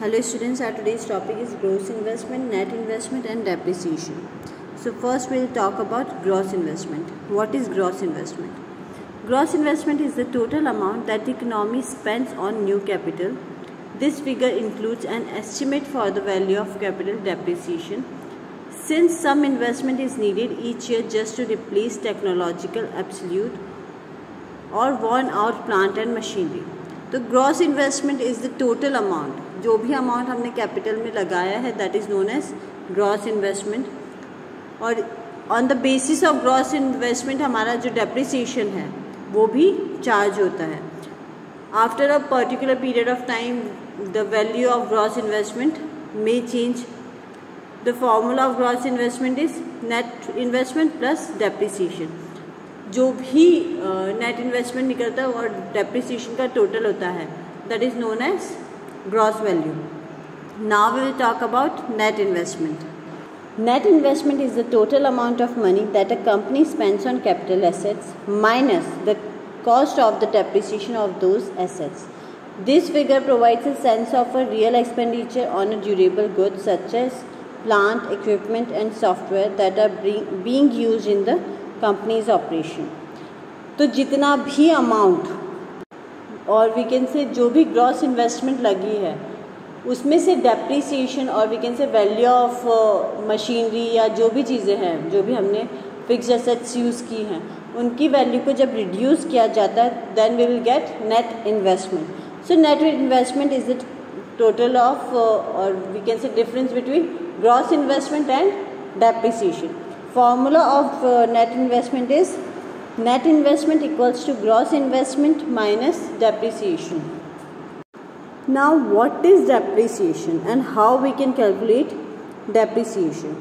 Hello students, our today's topic is gross investment, net investment and depreciation. So first we'll talk about gross investment. What is gross investment? Gross investment is the total amount that the economy spends on new capital. This figure includes an estimate for the value of capital depreciation, since some investment is needed each year just to replace technological obsolete or worn out plant and machinery. तो gross investment is the total amount, जो भी amount हमने capital में लगाया है that is known as gross investment. और on the basis of gross investment हमारा जो डेप्रिसिएशन है वो भी चार्ज होता है. After a particular period of time the value of gross investment may change. The formula of gross investment is net investment plus depreciation. जो भी net investment निकलता है और डेप्रिसिएशन का टोटल होता है that is known as gross value. Now we will talk about net investment. Net investment is the total amount of money that a company spends on capital assets minus the cost of the depreciation of those assets. This figure provides a sense of a real expenditure on a durable goods such as plant, equipment and software that are being used in the company's operation. तो जितना भी amount और we can से जो भी gross investment लगी है उसमें से डेप्रिसिएशन और we can say value of machinery या जो भी चीज़ें हैं जो भी हमने फिक्स एसेट्स यूज़ की हैं उनकी वैल्यू को जब रिड्यूस किया जाता है then we will get net investment. So net investment is the total of और we can say difference between gross investment and depreciation. Formula of net investment is net investment equals to gross investment minus depreciation. Now what is depreciation and how we can calculate depreciation?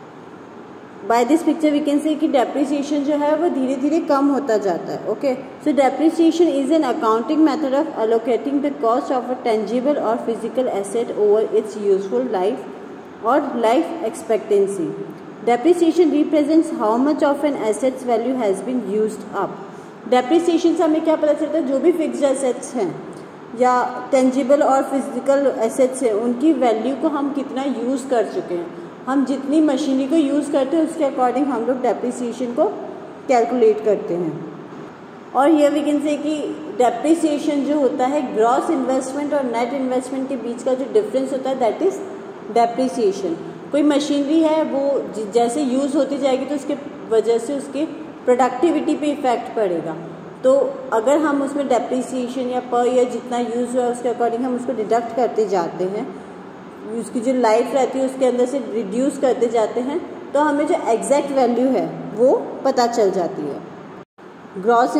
By this picture we can say कि depreciation जो है वो धीरे धीरे कम होता जाता है. Okay, so depreciation is an accounting method of allocating the cost of a tangible or physical asset over its useful life or life expectancy. Depreciation represents how much of an asset's value has been used up. Depreciation से हमें क्या पता चलता है? जो भी fixed assets हैं या टेंजिबल और फिजिकल एसेट्स हैं उनकी वैल्यू को हम कितना यूज़ कर चुके हैं. हम जितनी मशीनरी को यूज़ करते हैं उसके अकॉर्डिंग हम लोग डेप्रिसिएशन को कैलकुलेट करते हैं. और ये वी कैन से कि डेप्रिसिएशन जो होता है ग्रॉस इन्वेस्टमेंट और नेट इन्वेस्टमेंट के बीच का जो डिफरेंस होता है दैट इज़ डेप्रिसिएशन. कोई मशीनरी है वो जैसे यूज़ होती जाएगी तो उसके वजह से उसके प्रोडक्टिविटी पे इफ़ेक्ट पड़ेगा. तो अगर हम उसमें डेप्रिसिएशन या पर ईयर जितना यूज़ हुआ उसके अकॉर्डिंग हम उसको डिडक्ट करते जाते हैं, उसकी जो लाइफ रहती है उसके अंदर से रिड्यूस करते जाते हैं तो हमें जो एग्जैक्ट वैल्यू है वो पता चल जाती है. ग्रॉस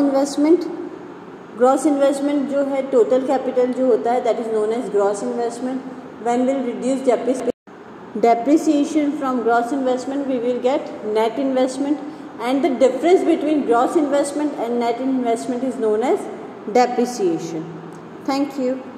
इन्वेस्टमेंट जो है टोटल कैपिटल जो होता है that is known as gross investment. When will reduce depreciation from gross investment we will get net investment, and the difference between gross investment and net investment is known as depreciation. Thank you.